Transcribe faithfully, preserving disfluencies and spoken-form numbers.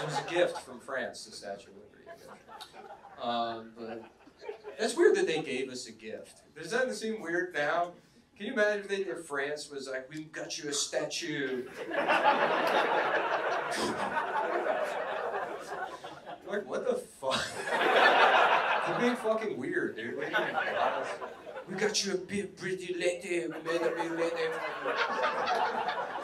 It was a gift from France, the Statue of Liberty. Um, but that's weird that they gave us a gift. Does that seem weird now? Can you imagine if, they, if France was like, we've got you a statue? Like, what the fuck? You're being fucking weird, dude. What are you doing? We got you a big pretty lady. We made a big lady.